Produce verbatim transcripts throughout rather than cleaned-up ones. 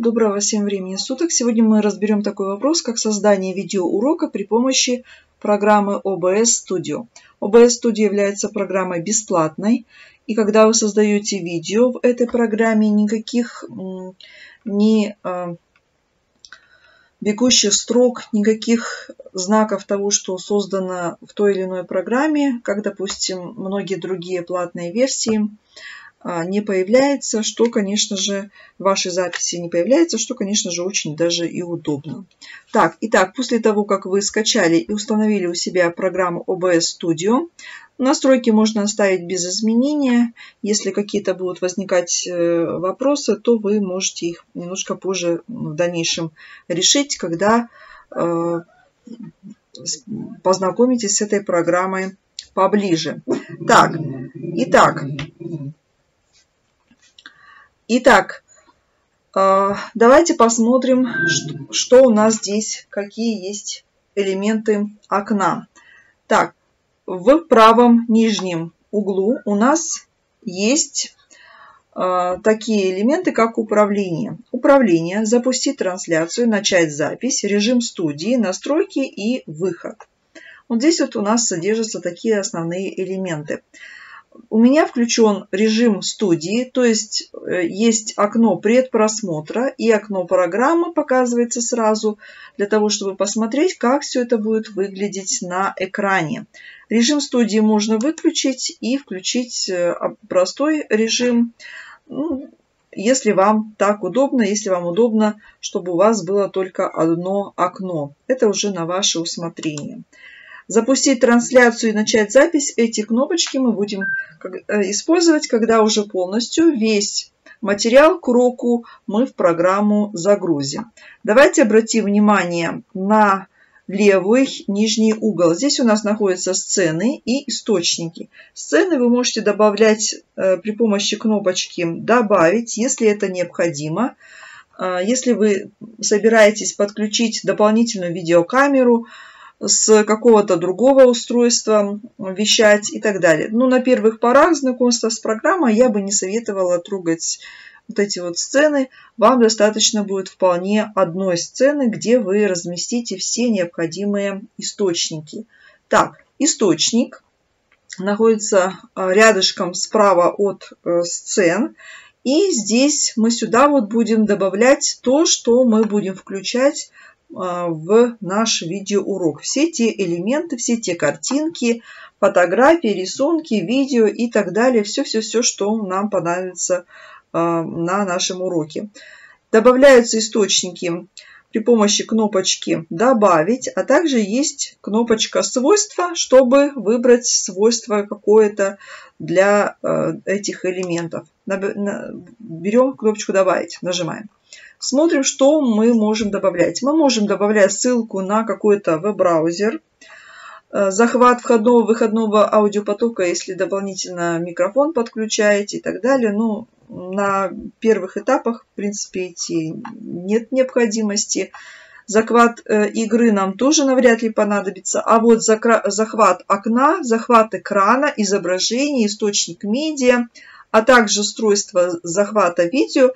Доброго всем времени суток! Сегодня мы разберем такой вопрос, как создание видеоурока при помощи программы о бэ эс Studio. о бэ эс Studio является программой бесплатной, и когда вы создаете видео в этой программе, никаких ни бегущих строк, никаких знаков того, что создано в той или иной программе, как, допустим, многие другие платные версии, не появляется, что, конечно же, в вашей записи не появляется, что, конечно же, очень даже и удобно. Так, итак, после того, как вы скачали и установили у себя программу о бэ эс Studio, настройки можно оставить без изменения. Если какие-то будут возникать вопросы, то вы можете их немножко позже в дальнейшем решить, когда э, познакомитесь с этой программой поближе. Так, итак... Итак, давайте посмотрим, что у нас здесь, какие есть элементы окна. Так, в правом нижнем углу у нас есть такие элементы, как управление. Управление, запустить трансляцию, начать запись, режим студии, настройки и выход. Вот здесь вот у нас содержатся такие основные элементы. У меня включен режим студии, то есть есть окно предпросмотра и окно программы показывается сразу, для того, чтобы посмотреть, как все это будет выглядеть на экране. Режим студии можно выключить и включить простой режим, ну, если вам так удобно, если вам удобно, чтобы у вас было только одно окно. Это уже на ваше усмотрение. Запустить трансляцию и начать запись. Эти кнопочки мы будем использовать, когда уже полностью весь материал к уроку мы в программу загрузим. Давайте обратим внимание на левый нижний угол. Здесь у нас находятся сцены и источники. Сцены вы можете добавлять при помощи кнопочки «Добавить», если это необходимо. Если вы собираетесь подключить дополнительную видеокамеру, с какого-то другого устройства вещать и так далее. Но на первых порах знакомства с программой я бы не советовала трогать вот эти вот сцены. Вам достаточно будет вполне одной сцены, где вы разместите все необходимые источники. Так, источник находится рядышком справа от сцен. И здесь мы сюда вот будем добавлять то, что мы будем включать в наш видеоурок. Все те элементы, все те картинки, фотографии, рисунки, видео и так далее. Все-все-все, что нам понадобится на нашем уроке. Добавляются источники при помощи кнопочки «Добавить», а также есть кнопочка «Свойства», чтобы выбрать свойство какое-то для этих элементов. Берем кнопочку «Добавить», нажимаем. Смотрим, что мы можем добавлять. Мы можем добавлять ссылку на какой-то веб-браузер, захват входного-выходного аудиопотока, если дополнительно микрофон подключаете и так далее. Ну, на первых этапах, в принципе, идти нет необходимости. Захват игры нам тоже навряд ли понадобится. А вот захват окна, захват экрана, изображения, источник медиа, а также устройство захвата видео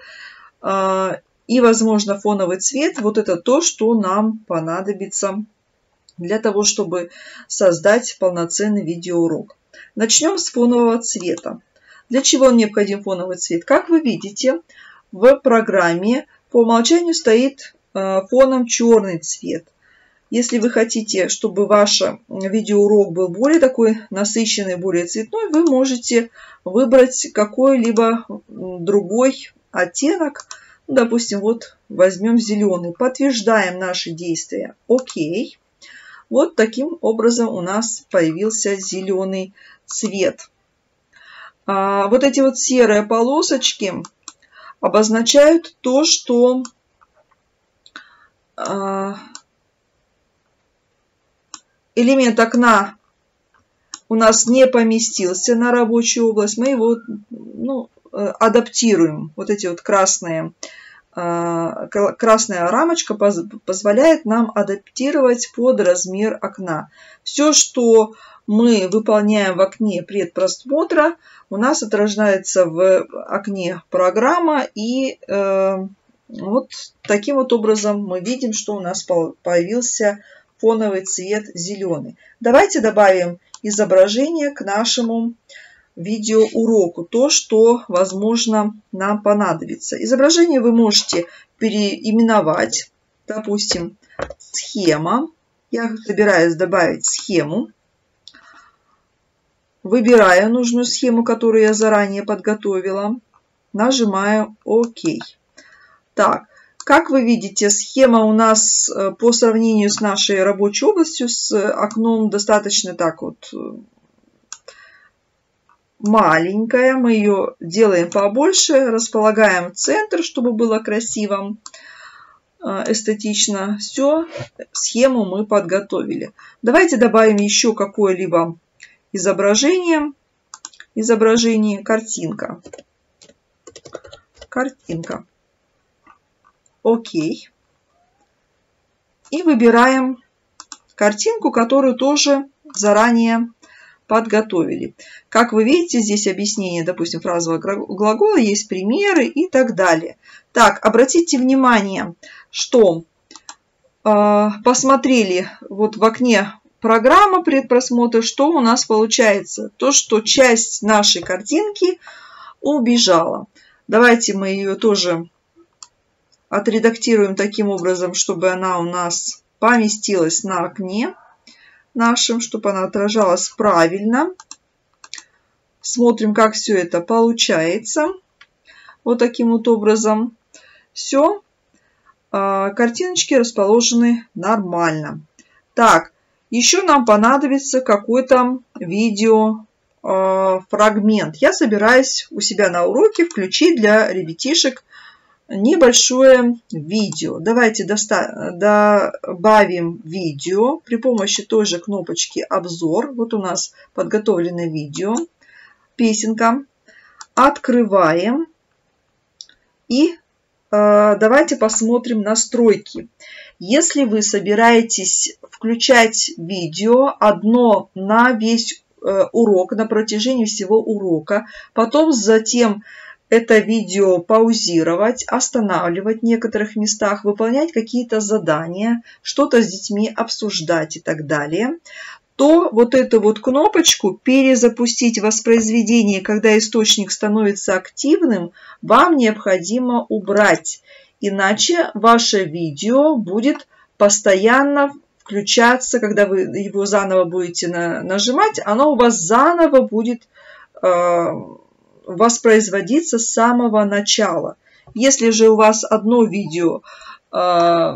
и, возможно, фоновый цвет. Вот это то, что нам понадобится для того, чтобы создать полноценный видеоурок. Начнем с фонового цвета. Для чего необходим фоновый цвет? Как вы видите, в программе по умолчанию стоит фоном черный цвет. Если вы хотите, чтобы ваш видеоурок был более такой насыщенный, более цветной, вы можете выбрать какой-либо другой оттенок. Допустим, вот возьмем зеленый. Подтверждаем наши действия. Окей. Вот таким образом у нас появился зеленый цвет. А вот эти вот серые полосочки обозначают то, что а, элемент окна у нас не поместился на рабочую область. Мы его, ну, адаптируем. Вот эти вот красные, красная рамочка позволяет нам адаптировать под размер окна. Все, что мы выполняем в окне предпросмотра, у нас отражается в окне программа, и Вот таким вот образом мы видим, что у нас появился фоновый цвет зеленый. Давайте добавим изображение к нашему видеоуроку, то, что, возможно, нам понадобится. Изображение вы можете переименовать, допустим, схема. Я собираюсь добавить схему. Выбираю нужную схему, которую я заранее подготовила. Нажимаю ОК. Так, как вы видите, схема у нас по сравнению с нашей рабочей областью, с окном достаточно так вот маленькая. Мы ее делаем побольше, располагаем в центр, чтобы было красиво, эстетично. Все, схему мы подготовили. Давайте добавим еще какое-либо изображение. Изображение, картинка. Картинка. Окей. И выбираем картинку, которую тоже заранее подготовили. Как вы видите, здесь объяснение, допустим, фразового глагола, есть примеры и так далее. Так, обратите внимание, что э, посмотрели вот в окне программа предпросмотра, что у нас получается. То, что часть нашей картинки убежала. Давайте мы ее тоже отредактируем таким образом, чтобы она у нас поместилась на окне нашем, чтобы она отражалась правильно. Смотрим, как все это получается. Вот таким вот образом. Все. Картиночки расположены нормально. Так, еще нам понадобится какой-то видеофрагмент. Я собираюсь у себя на уроке включить для ребятишек небольшое видео. Давайте добавим видео при помощи той же кнопочки «Обзор». Вот у нас подготовлено видео, песенка. Открываем. И э, давайте посмотрим настройки. Если вы собираетесь включать видео одно на весь э, урок, на протяжении всего урока, потом затем это видео паузировать, останавливать в некоторых местах, выполнять какие-то задания, что-то с детьми обсуждать и так далее, то вот эту вот кнопочку «Перезапустить воспроизведение, когда источник становится активным» вам необходимо убрать. Иначе ваше видео будет постоянно включаться, когда вы его заново будете на, нажимать, оно у вас заново будет э, воспроизводиться с самого начала. Если же у вас одно видео э,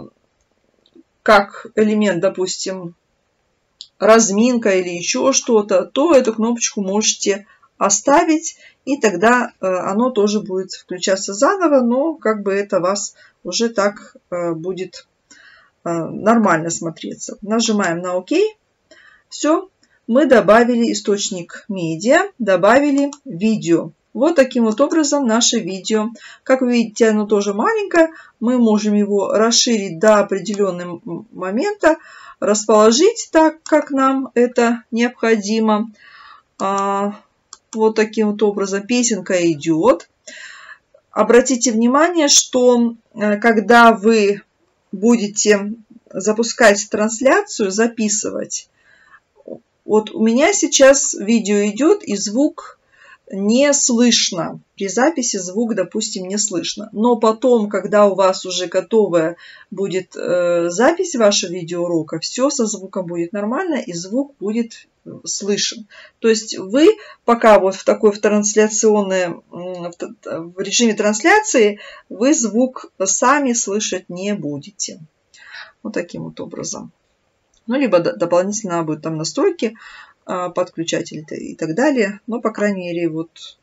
как элемент, допустим, разминка или еще что-то, то эту кнопочку можете оставить, и тогда э, оно тоже будет включаться заново, но как бы это вас уже так э, будет э, нормально смотреться. Нажимаем на ОК. Все, мы добавили источник медиа, добавили видео. Вот таким вот образом наше видео. Как вы видите, оно тоже маленькое. Мы можем его расширить до определенного момента, расположить так, как нам это необходимо. Вот таким вот образом песенка идет. Обратите внимание, что когда вы будете запускать трансляцию, записывать, вот у меня сейчас видео идет и звук не слышно. При записи звук, допустим, не слышно. Но потом, когда у вас уже готовая будет э, запись вашего видеоурока, все со звуком будет нормально и звук будет слышен. То есть вы пока вот в такой в трансляционной, в, в режиме трансляции, вы звук сами слышать не будете. Вот таким вот образом. Ну, либо дополнительно будет там настройки, подключатель и так далее. Но, по крайней мере, вот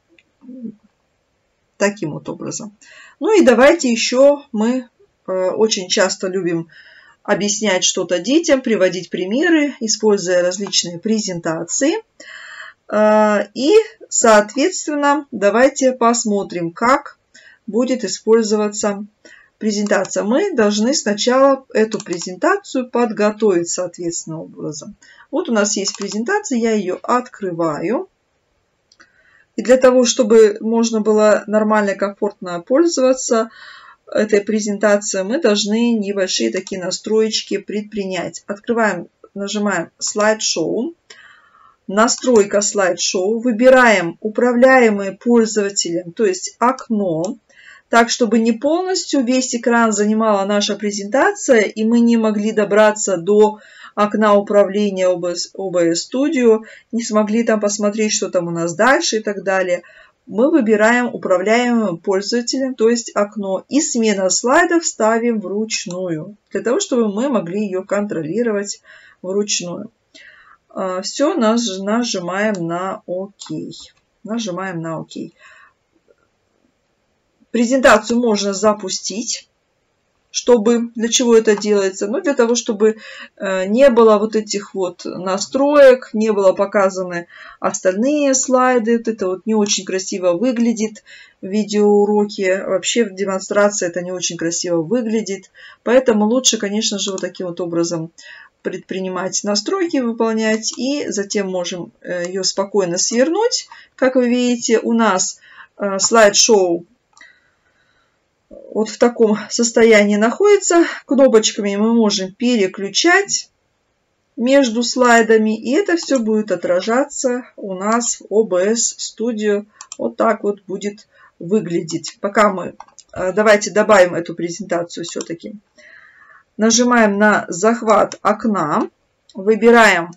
таким вот образом. Ну и давайте еще мы очень часто любим объяснять что-то детям, приводить примеры, используя различные презентации. И, соответственно, давайте посмотрим, как будет использоваться презентация. Мы должны сначала эту презентацию подготовить соответственным образом. Вот у нас есть презентация, я ее открываю. И для того, чтобы можно было нормально и комфортно пользоваться, этой презентации мы должны небольшие такие настроечки предпринять. Открываем, нажимаем слайд-шоу. Настройка слайд-шоу. Выбираем управляемые пользователем, то есть окно. Так, чтобы не полностью весь экран занимала наша презентация, и мы не могли добраться до окна управления о бэ эс Studio, не смогли там посмотреть, что там у нас дальше и так далее. Мы выбираем управляемым пользователем, то есть окно, и смена слайдов ставим вручную, для того, чтобы мы могли ее контролировать вручную. Все, нажимаем на ОК. Нажимаем на ОК. Презентацию можно запустить. Чтобы, для чего это делается? Ну, для того, чтобы не было вот этих вот настроек, не было показаны остальные слайды. Вот это вот не очень красиво выглядит в видеоуроке. Вообще в демонстрации это не очень красиво выглядит. Поэтому лучше, конечно же, вот таким вот образом предпринимать настройки, выполнять. И затем можем ее спокойно свернуть. Как вы видите, у нас слайд-шоу вот в таком состоянии находится. Кнопочками мы можем переключать между слайдами. И это все будет отражаться у нас в о бэ эс Studio. Вот так вот будет выглядеть. Пока мы... Давайте добавим эту презентацию все-таки. Нажимаем на захват окна. Выбираем...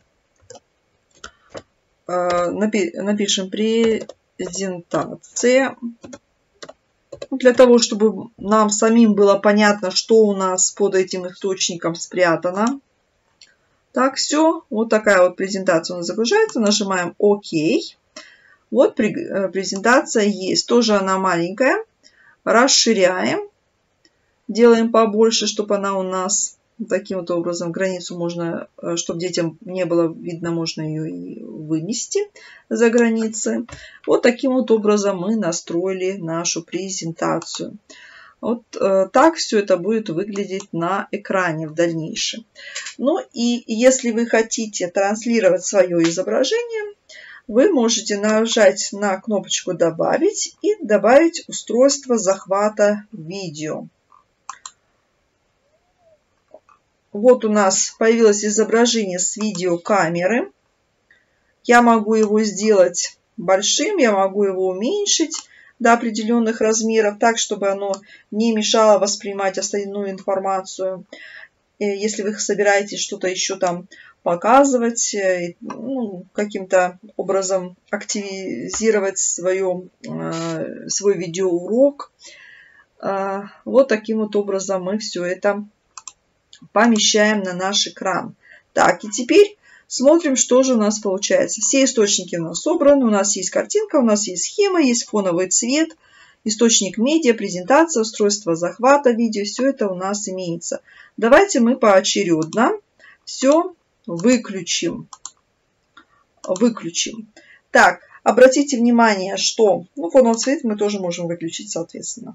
Напишем презентация. Для того, чтобы нам самим было понятно, что у нас под этим источником спрятано. Так, все. Вот такая вот презентация у нас загружается. Нажимаем ОК. Вот презентация есть. Тоже она маленькая. Расширяем. Делаем побольше, чтобы она у нас таким вот образом, границу можно, чтобы детям не было видно, можно ее и вынести за границы. Вот таким вот образом мы настроили нашу презентацию. Вот э, так все это будет выглядеть на экране в дальнейшем. Ну и если вы хотите транслировать свое изображение, вы можете нажать на кнопочку «Добавить» и добавить устройство захвата видео. Вот у нас появилось изображение с видеокамеры. Я могу его сделать большим, я могу его уменьшить до определенных размеров, так, чтобы оно не мешало воспринимать остальную информацию. Если вы собираетесь что-то еще там показывать, ну, каким-то образом активизировать свое, свой видеоурок, вот таким вот образом мы все это помещаем на наш экран. Так, и теперь смотрим, что же у нас получается. Все источники у нас собраны, у нас есть картинка, у нас есть схема, есть фоновый цвет, источник медиа, презентация, устройство захвата видео, все это у нас имеется. Давайте мы поочередно все выключим. Выключим. Так, обратите внимание, что ну, фоновый цвет мы тоже можем выключить, соответственно.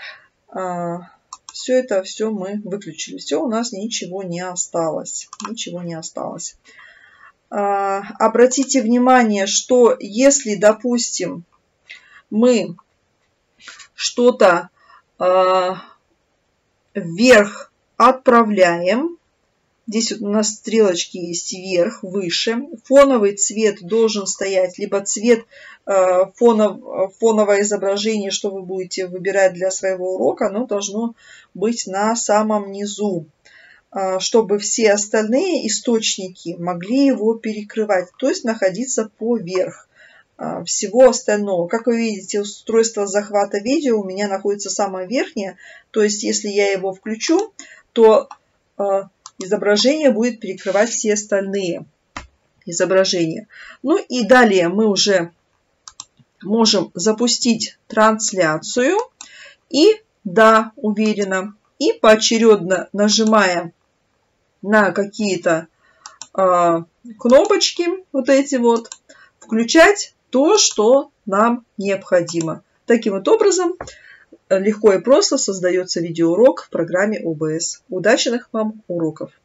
Все это все мы выключили. Все, у нас ничего не осталось. Ничего не осталось. А, обратите внимание, что если, допустим, мы что-то а, вверх отправляем, здесь вот у нас стрелочки есть вверх, выше, фоновый цвет должен стоять, либо цвет э, фонов, фоновое изображение, что вы будете выбирать для своего урока, оно должно быть на самом низу, э, чтобы все остальные источники могли его перекрывать, то есть находиться поверх э, всего остального. Как вы видите, устройство захвата видео у меня находится самое верхнее, то есть если я его включу, то э, изображение будет перекрывать все остальные изображения. Ну и далее мы уже можем запустить трансляцию. И да, уверенно. И поочередно нажимая на какие-то э, кнопочки, вот эти вот, включать то, что нам необходимо. Таким вот образом легко и просто создается видеоурок в программе о бэ эс. Удачных вам уроков!